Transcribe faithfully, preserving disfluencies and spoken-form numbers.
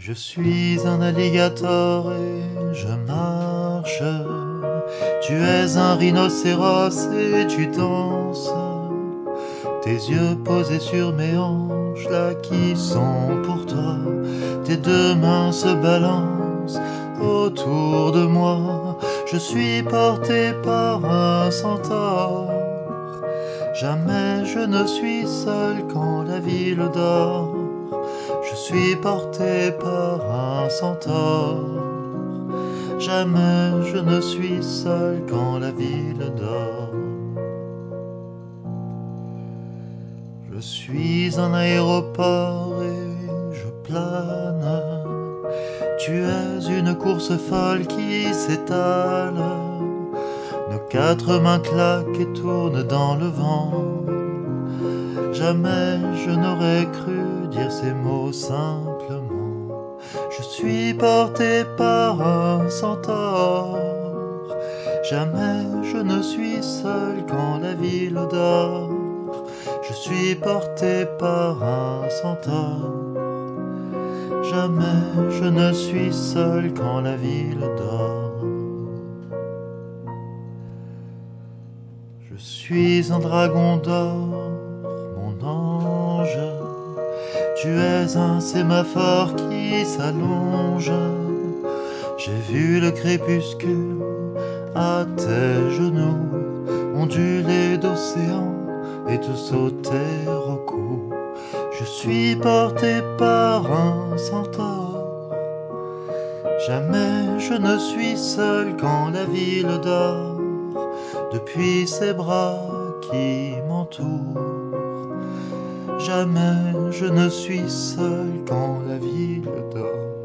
Je suis un alligator et je marche. Tu es un rhinocéros et tu danses. Tes yeux posés sur mes hanches, là qui sont pour toi. Tes deux mains se balancent autour de moi. Je suis porté par un centaure. Jamais je ne suis seul quand la ville dort. Je suis porté par un centaure. Jamais je ne suis seul quand la ville dort. Je suis un aéroport et je plane. Tu es une course folle qui s'étale. Nos quatre mains claquent et tournent dans le vent. Jamais je n'aurais cru dire ces mots simplement. Je suis porté par un centaure. Jamais je ne suis seul quand la ville dort. Je suis porté par un centaure. Jamais je ne suis seul quand la ville dort. Je suis un dragon d'or, mon ange. Tu es un sémaphore qui s'allonge. J'ai vu le crépuscule à tes genoux onduler d'océan et te sauter au cou. Je suis porté par un centaure. Jamais je ne suis seul quand la ville dort. Depuis ses bras qui m'entourent. Jamais je ne suis seul quand la ville dort.